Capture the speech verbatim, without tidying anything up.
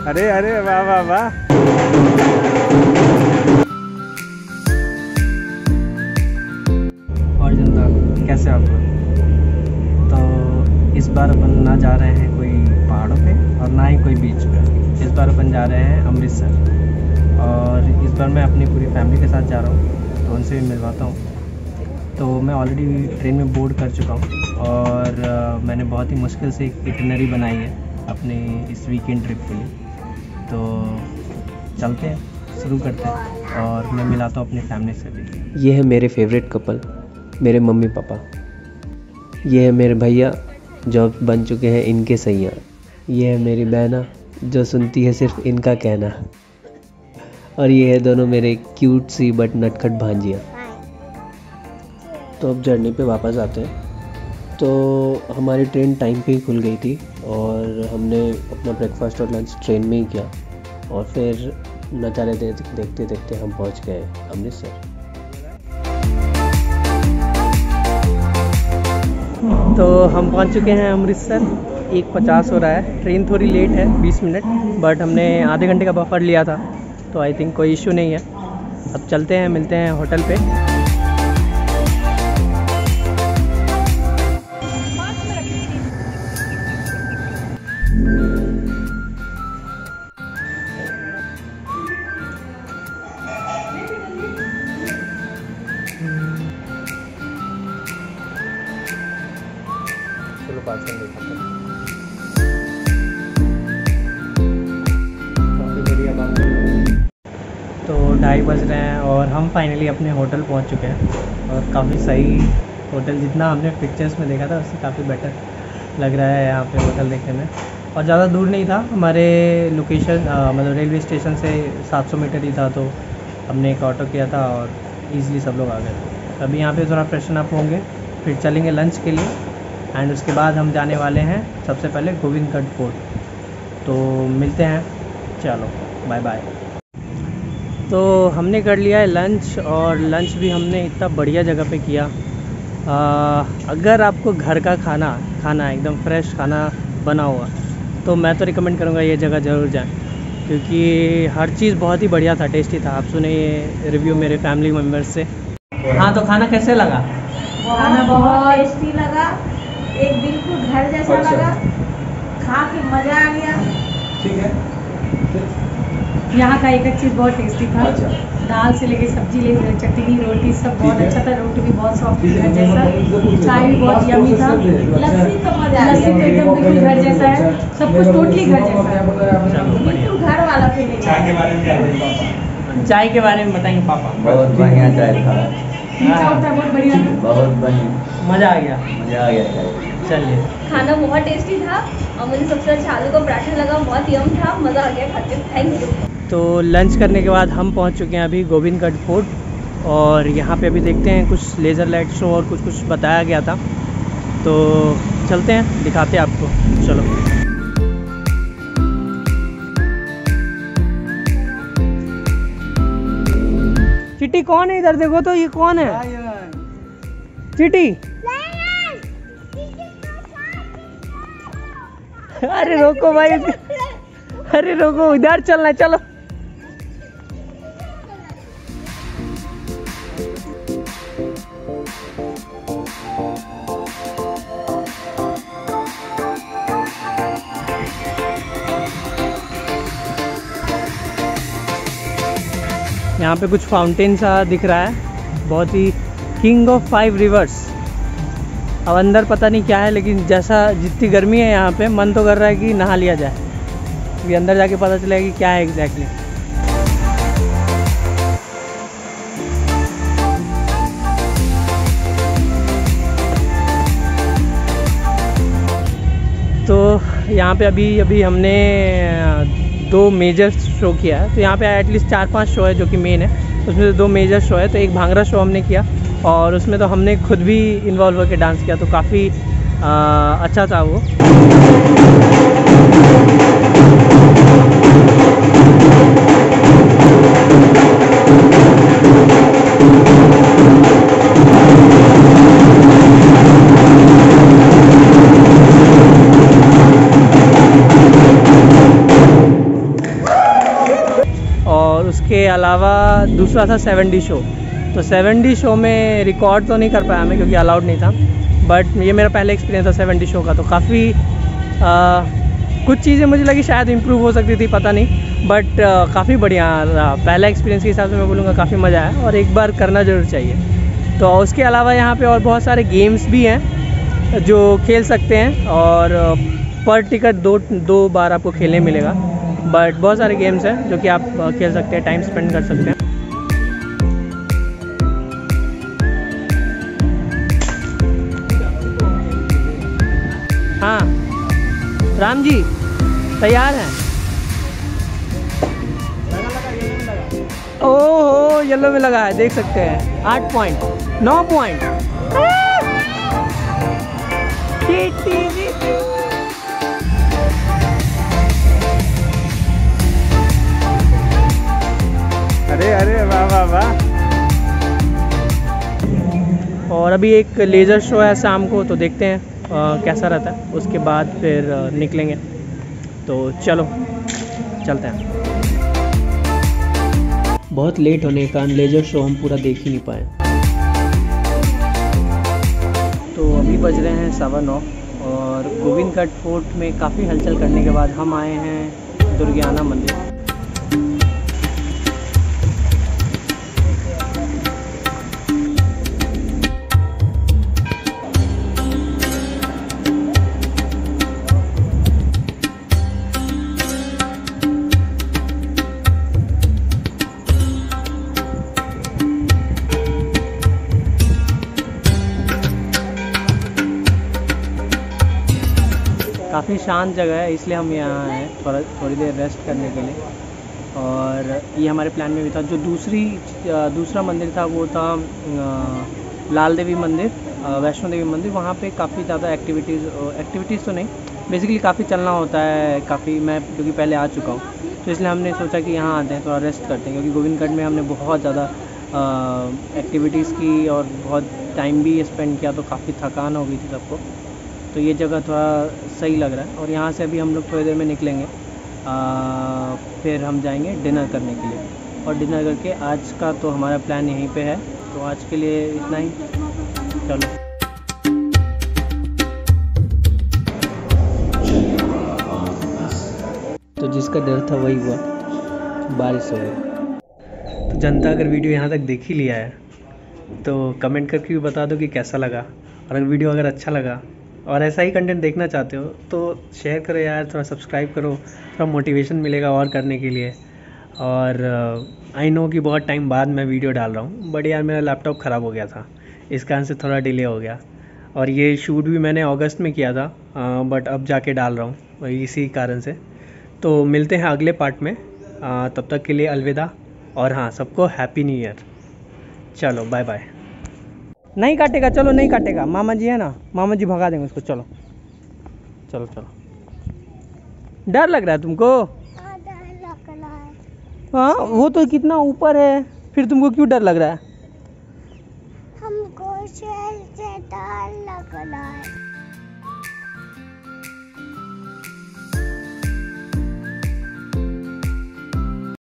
अरे अरे वाह वाह वाह। और जनता कैसे आप लोग? तो इस बार अपन ना जा रहे हैं कोई पहाड़ों पे और ना ही कोई बीच पे। इस बार अपन जा रहे हैं अमृतसर और इस बार मैं अपनी पूरी फैमिली के साथ जा रहा हूँ, तो उनसे भी मिलवाता हूँ। तो मैं ऑलरेडी ट्रेन में बोर्ड कर चुका हूँ और uh, मैंने बहुत ही मुश्किल से एक इटिनरी बनाई है अपने इस वीकेंड ट्रिप के लिए। तो चलते हैं, शुरू करते हैं और मैं मिलाता हूँ अपनी फैमिली से भी। ये है मेरे फेवरेट कपल, मेरे मम्मी पापा। ये है मेरे भैया जो अब बन चुके हैं इनके सैया। ये है मेरी बहना जो सुनती है सिर्फ इनका कहना। और ये है दोनों मेरे क्यूट सी बट नटखट भांजियाँ। तो अब जर्नी पे वापस आते हैं। तो हमारी ट्रेन टाइम पे ही खुल गई थी और हमने अपना ब्रेकफास्ट और लंच ट्रेन में ही किया और फिर नज़ारे देखते देखते हम पहुंच गए अमृतसर। तो हम पहुंच चुके हैं अमृतसर। एक पचास हो रहा है, ट्रेन थोड़ी लेट है बीस मिनट, बट हमने आधे घंटे का बफर लिया था तो आई थिंक कोई इशू नहीं है। अब चलते हैं, मिलते हैं होटल पे। चलो पास में देखा तो ढाई बज रहे हैं और हम फाइनली अपने होटल पहुंच चुके हैं और काफ़ी सही होटल, जितना हमने पिक्चर्स में देखा था उससे काफ़ी बेटर लग रहा है यहाँ पे होटल देखने में। और ज़्यादा दूर नहीं था, हमारे लोकेशन मतलब रेलवे स्टेशन से सात सौ मीटर ही था। तो हमने एक ऑटो किया था और ईज़िली सब लोग आ गए थे। अभी यहाँ पे थोड़ा फ्रेशन अप होंगे, फिर चलेंगे लंच के लिए एंड उसके बाद हम जाने वाले हैं सबसे पहले गोविंदगढ़ फोर्ट। तो मिलते हैं, चलो बाय बाय। तो हमने कर लिया है लंच और लंच भी हमने इतना बढ़िया जगह पे किया। आ, अगर आपको घर का खाना खाना एकदम फ्रेश खाना बना हुआ तो मैं तो रिकमेंड करूँगा ये जगह ज़रूर जाएं, क्योंकि हर चीज़ बहुत ही बढ़िया था, टेस्टी था। आप सुने ये रिव्यू मेरे फैमिली मेम्बर्स से। हाँ, तो खाना कैसे लगा? खाना बहुत टेस्टी लगा, एक बिल्कुल घर जैसा अच्छा। लगा, खा के मज़ा आ गया। ठीक है। यहाँ का एक एक चीज़ बहुत टेस्टी था। अच्छा। दाल से लेके सब्जी लेके चटनी रोटी सब बहुत अच्छा था। रोटी भी बहुत सॉफ्ट घर जैसा, चाय भी बहुत यम्मी था। लस्सी तो मजा लस्सी तो एकदम बिल्कुल घर जैसा है, सब कुछ टोटली घर जैसा है, बिल्कुल घर वाला फीलिंग। चाय के बारे में क्या बताएंगे? चाय के बारे में बताएंगे पापा। बहुत बढ़िया चाय था, मीठा होता बहुत बढ़िया था, बहुत बढ़िया, मज़ा आ गया, मज़ा आ गया चाय। चलिए। खाना बहुत टेस्टी था और मुझे सबसे अच्छा आलू का पराठा लगा, बहुत यम था, मज़ा आ गया खाते। Thank you. तो लंच करने के बाद हम पहुंच चुके हैं अभी गोविंदगढ़ फोर्ट और यहाँ पे अभी देखते हैं कुछ लेज़र लाइट शो और कुछ कुछ बताया गया था, तो चलते हैं दिखाते हैं आपको। चलो। चिट्टी कौन है? इधर देखो तो, ये कौन है? चिट्टी। अरे रोको भाई, अरे रोको, इधर चलना, चलो। यहाँ पे कुछ फाउंटेन सा दिख रहा है, बहुत ही किंग ऑफ फाइव रिवर्स। अब अंदर पता नहीं क्या है, लेकिन जैसा जितनी गर्मी है यहाँ पे मन तो कर रहा है कि नहा लिया जाए। अभी अंदर जाके पता चलेगा कि क्या है एग्जैक्टली। तो यहाँ पे अभी अभी हमने दो मेजर शो किया है, तो यहाँ पे एटलीस्ट चार पांच शो है जो कि मेन है, उसमें से दो मेजर शो है। तो एक भांगड़ा शो हमने किया और उसमें तो हमने खुद भी इन्वॉल्व होकर डांस किया, तो काफ़ी अच्छा था वो। अलावा दूसरा था सेवन डी शो। तो सेवन डी शो में रिकॉर्ड तो नहीं कर पाया मैं क्योंकि अलाउड नहीं था, बट ये मेरा पहला एक्सपीरियंस था सेवन डी शो का। तो काफ़ी कुछ चीज़ें मुझे लगी शायद इम्प्रूव हो सकती थी, पता नहीं, बट काफ़ी बढ़िया रहा। पहला एक्सपीरियंस के हिसाब से मैं बोलूँगा काफ़ी मज़ा आया और एक बार करना ज़रूर चाहिए। तो उसके अलावा यहाँ पे और बहुत सारे गेम्स भी हैं जो खेल सकते हैं और पर टिकट दो दो बार आपको खेलने मिलेगा, बट बहुत सारे गेम्स हैं जो कि आप खेल सकते हैं, टाइम स्पेंड कर सकते हैं। हाँ राम जी तैयार हैं? ओहो येलो में लगा है, देख सकते हैं। आठ पॉइंट नौ पॉइंट अरे अरे वाह वाह वाह। और अभी एक लेज़र शो है शाम को, तो देखते हैं आ, कैसा रहता है, उसके बाद फिर आ, निकलेंगे। तो चलो चलते हैं। बहुत लेट होने के कारण लेजर शो हम पूरा देख ही नहीं पाए। तो अभी बज रहे हैं सवा नौ और गोविंदगढ़ फोर्ट में काफ़ी हलचल करने के बाद हम आए हैं दुर्गियाना मंदिर। काफ़ी शांत जगह है, इसलिए हम यहाँ आए हैं थोड़ा थोड़ी देर रेस्ट करने के लिए। और ये हमारे प्लान में भी था। जो दूसरी दूसरा मंदिर था वो था लाल देवी मंदिर, वैष्णो देवी मंदिर। वहाँ पे काफ़ी ज़्यादा एक्टिविटीज़ एक्टिविटीज़ तो नहीं, बेसिकली काफ़ी चलना होता है काफ़ी। मैं क्योंकि पहले आ चुका हूँ तो इसलिए हमने सोचा कि यहाँ आते हैं थोड़ा रेस्ट करते हैं, क्योंकि गोविंदगढ़ में हमने बहुत ज़्यादा एक्टिविटीज़ की और बहुत टाइम भी स्पेंड किया, तो काफ़ी थकान हो गई थी सबको। तो ये जगह थोड़ा सही लग रहा है। और यहाँ से अभी हम लोग थोड़ी देर में निकलेंगे, आ, फिर हम जाएंगे डिनर करने के लिए। और डिनर करके आज का तो हमारा प्लान यहीं पे है। तो आज के लिए इतना ही, चलो। तो जिसका डर था वही हुआ, बारिश हो गई। तो जनता अगर वीडियो यहाँ तक देख ही लिया है तो कमेंट करके भी बता दो कि कैसा लगा। और अगर वीडियो अगर अच्छा लगा और ऐसा ही कंटेंट देखना चाहते हो तो शेयर करो यार, थोड़ा सब्सक्राइब करो, थोड़ा मोटिवेशन मिलेगा और करने के लिए। और आई uh, नो कि बहुत टाइम बाद मैं वीडियो डाल रहा हूँ, बट यार मेरा लैपटॉप ख़राब हो गया था, इस कारण से थोड़ा डिले हो गया। और ये शूट भी मैंने अगस्त में किया था, बट अब जाके डाल रहा हूँ इसी कारण से। तो मिलते हैं अगले पार्ट में, आ, तब तक के लिए अलविदा। और हाँ, सबको हैप्पी न्यू ईयर। चलो बाय बाय। नहीं काटेगा, चलो नहीं काटेगा, मामा जी है ना, मामा जी भगा देंगे उसको। चलो चलो चलो। डर लग रहा है तुमको? हाँ, वो तो कितना ऊपर है, फिर तुमको क्यों डर लग रहा है? हमको शेर से डर लग रहा है।